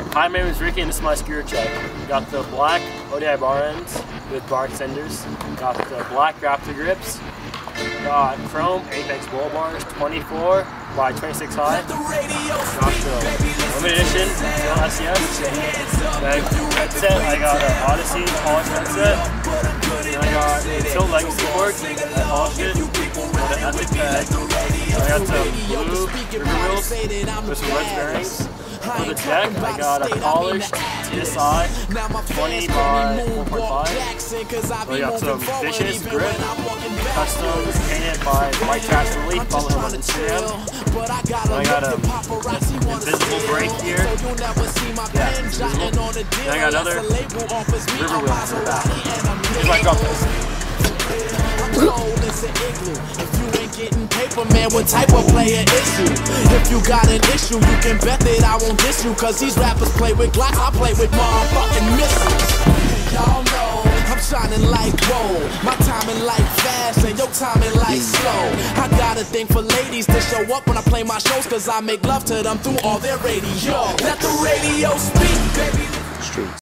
Hi, my name is Ricky and this is my screw check. Got the black ODI bar ends with bar extenders. Got the black Raptor grips. Got chrome Apex bull bars 24 by 26 high. Got the limited edition SES. Headset, I got an Odyssey polished headset. And I got a Tilt Legacy board. I polished it. Got an Epic bag. I got some blue river wheels with some red bearings. For the deck, I got a polished TSI 20 by 4.5. I got some vicious grip, custom painted by White Trash Relief, follow him on Instagram. I got a invisible brake here. Yeah, invisible. Then I got another river wheel for the back. Here's my drop this. If you ain't getting paper, man, what type of player is you? If you got an issue, you can bet that I won't diss you. Cause these rappers play with Glocks, I play with motherfucking missiles. Y'all know I'm shining like gold. My timing like fast and your timing like slow. I got a thing for ladies to show up when I play my shows. Cause I make love to them through all their radio. Let the radio speak, baby.